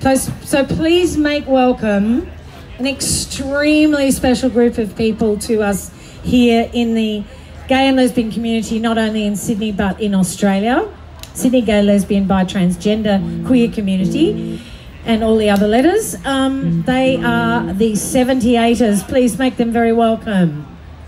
So please make welcome an extremely special group of people to us here in the gay and lesbian community, not only in Sydney but in Australia. Sydney gay, lesbian, bi, transgender, queer community, and all the other letters. They are the 78ers. Please make them very welcome.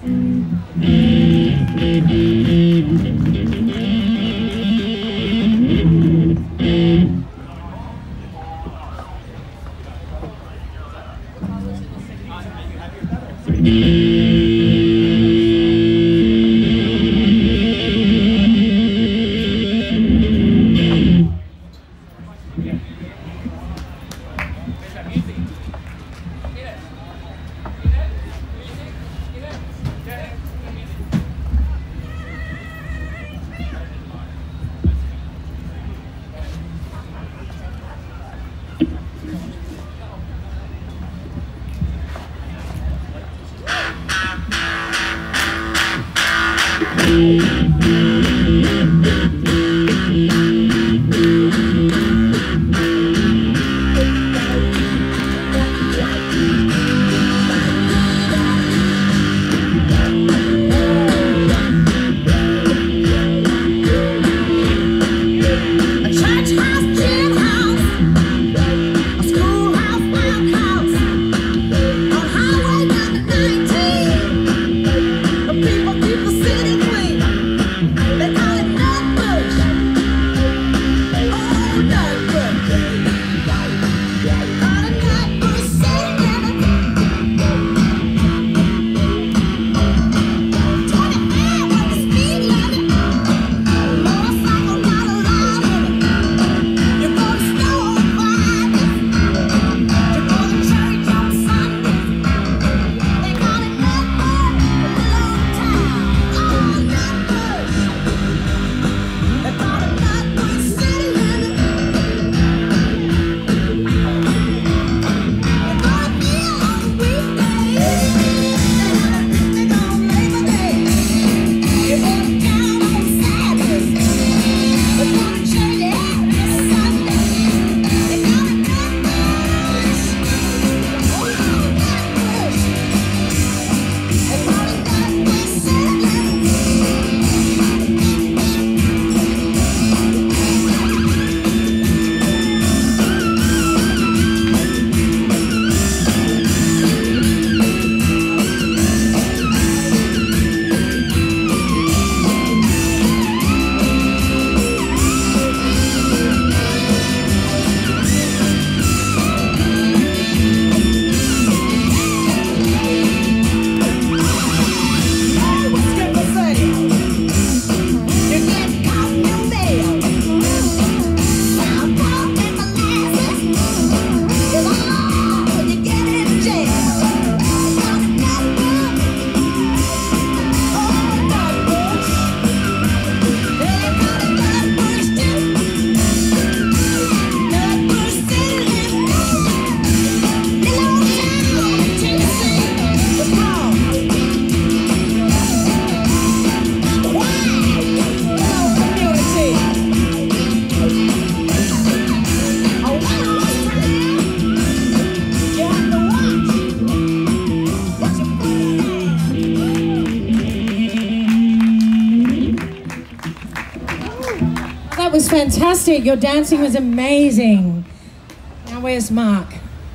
Was fantastic. Your dancing was amazing. Now where's Mark?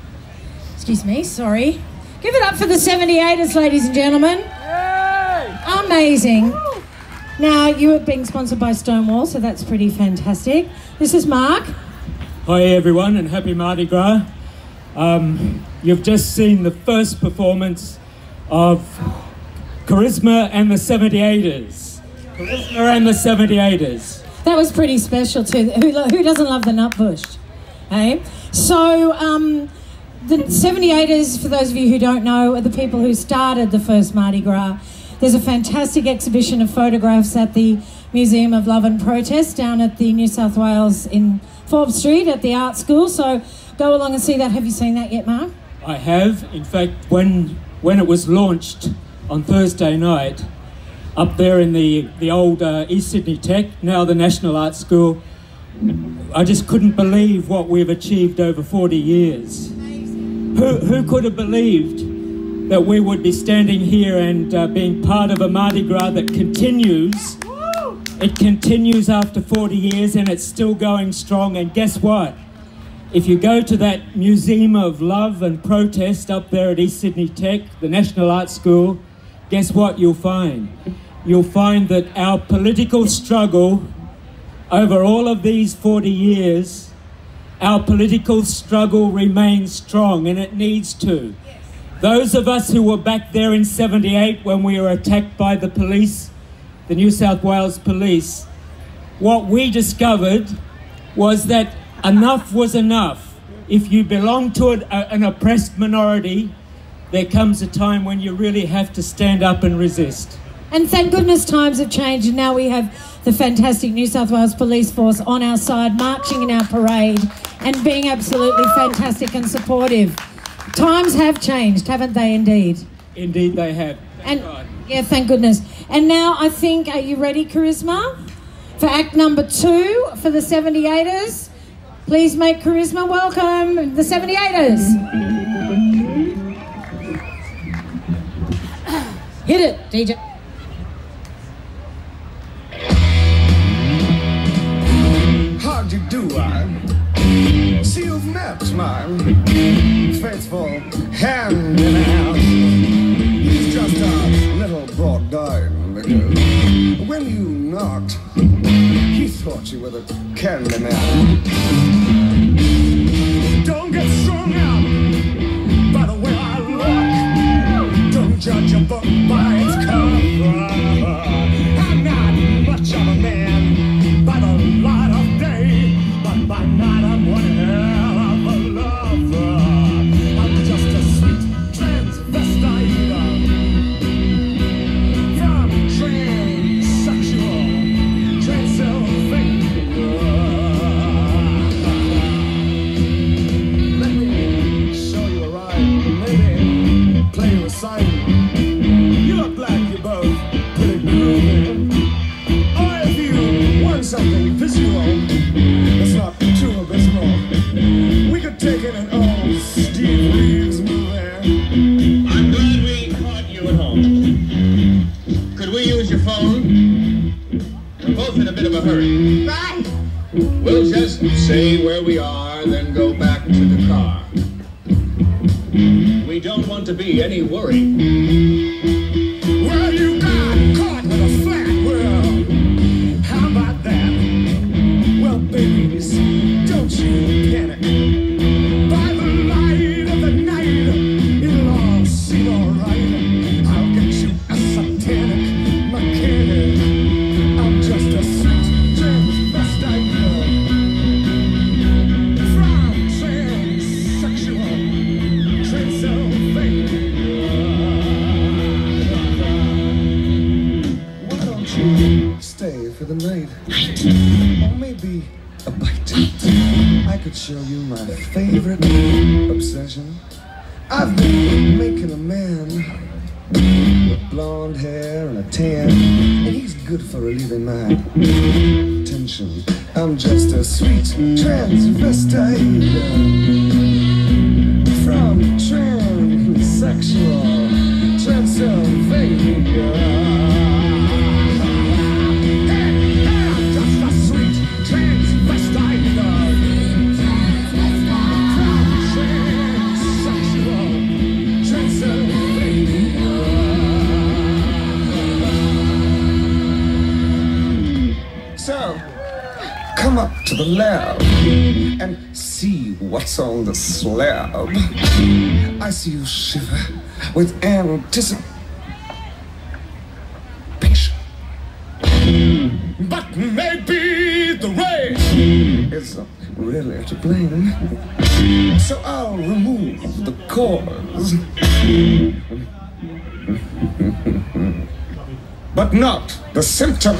Excuse me, sorry. Give it up for the 78ers, ladies and gentlemen. Yay! Amazing. Woo! Now you are being sponsored by Stonewall, so that's pretty fantastic. This is Mark. Hi everyone and happy Mardi Gras. You've just seen the first performance of Charisma and the 78ers. Charisma and the 78ers. That was pretty special too. Who doesn't love the Nutbush? Hey? So, the 78ers, for those of you who don't know, are the people who started the first Mardi Gras. There's a fantastic exhibition of photographs at the Museum of Love and Protest down at the New South Wales in Forbes Street at the art school. So go along and see that. Have you seen that yet, Mark? I have. In fact, when it was launched on Thursday night, up there in the old East Sydney Tech, now the National Art School, I just couldn't believe what we've achieved over 40 years. Who could have believed that we would be standing here and being part of a Mardi Gras that continues? It continues after 40 years and it's still going strong. And guess what? If you go to that Museum of Love and Protest up there at East Sydney Tech, the National Arts School, guess what you'll find? You'll find that our political struggle over all of these 40 years, our political struggle remains strong, and it needs to. Those of us who were back there in 78 when we were attacked by the police, the New South Wales police, what we discovered was that enough was enough. If you belong to an oppressed minority, there comes a time when you really have to stand up and resist. And thank goodness times have changed, and now we have the fantastic New South Wales Police Force on our side, marching in our parade and being absolutely fantastic and supportive. Times have changed, haven't they, indeed? Indeed they have. And yeah, thank goodness. And now I think, are you ready, Charisma? For act number 2 for the 78ers? Please make Charisma welcome the 78ers. Hit it, DJ. How'd you do, I see you've met my faithful hand-in-hand. He's just a little brought down because when you knocked, he thought you were the candy man. Don't get strung out by the way I look. Don't judge a book by its cover. I'm not much of a man by the light of day, but by night I'm one hell of a lover. I'm just a sweet transvestite from transsexual Transylvania. Let me show you a ride, maybe play you a side. You look like you're both pretty groovy. Or if you want something visual that's not too abysmal, we could take it an old Steve Reeves movie. I'm glad we caught you at home. Could we use your phone? We're both in a bit of a hurry. Right. We'll just say where we are, then go back to the car. We don't want to be any worry. Well, you got caught with a flat world. How about that? Well, babies, don't you panic. By the light of the night, it'll all seem alright. I'll get you a satanic mechanic. I'm just a sweet transvestite girl from transsexual Transylvania. Why don't you stay for the night? Or maybe a bite. I could show you my favorite obsession. I've been making a man with blonde hair and a tan, and he's good for relieving my tension. I'm just a sweet transvestite from transsexual Transylvania. I'm just a sweet transvestite from transsexual Transylvania. So, come up to the lab and see what's on the slab. I see you shiver with anticipation. But maybe the rain is really to blame. So I'll remove the cause. But not the symptom.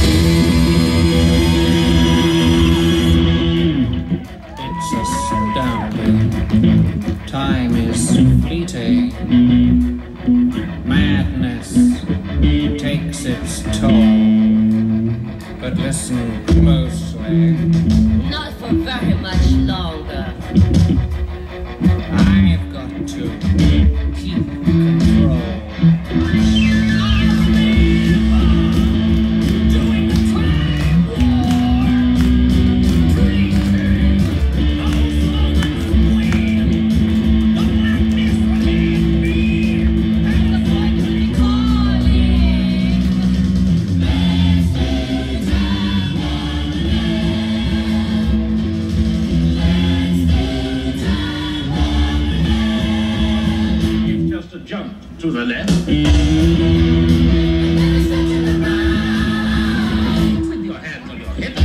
It's astounding. Time is fleeting. Madness takes its toll. But listen closely. Not for very much longer. I've got to keep control. Jump to the left. With your hands on your hips.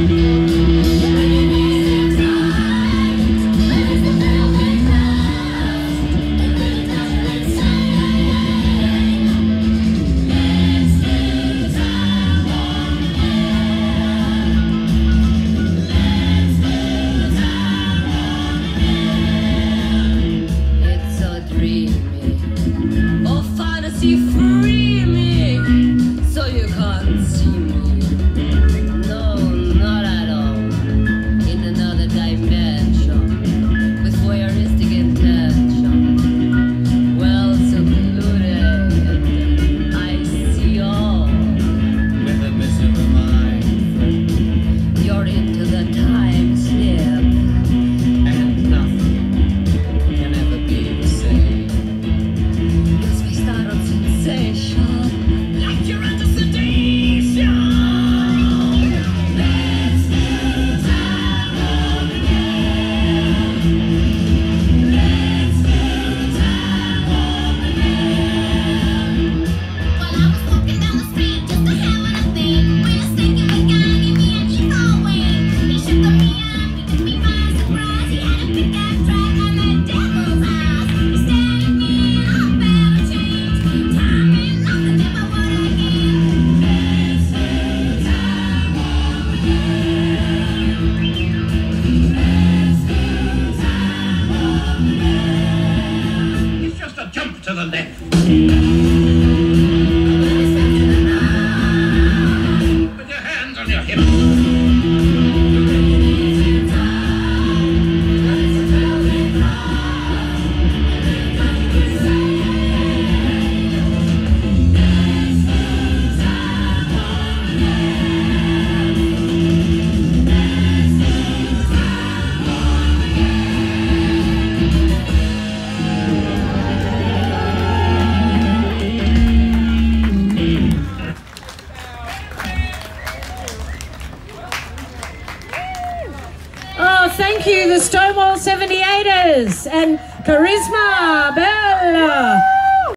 It's so dreamy. Oh, fantasy, free me, so you can't see me. No, not at all. In another dimension, with voyeuristic intention. Well secluded, I see all. With a bit of a mind, You're into the time slip. and nothing can ever be the same. You're spaced out on sensation, like you're under sedation. Let's do time warp again. Let's do time warp again. While I was walking down the street, just a having a thing. When a stinking big guy gave me an eco wing. He shook me up, he took me by surprise. He had a pickup truck and the devil's eyes. He stared at me and I felt a change. Time ain't nothing if I would again. Let's do time warp again. Let's do time warp again. It's just a jump to the left. With your hands on your hips. Oh, thank you, the Stonewall 78ers and Charisma Bell.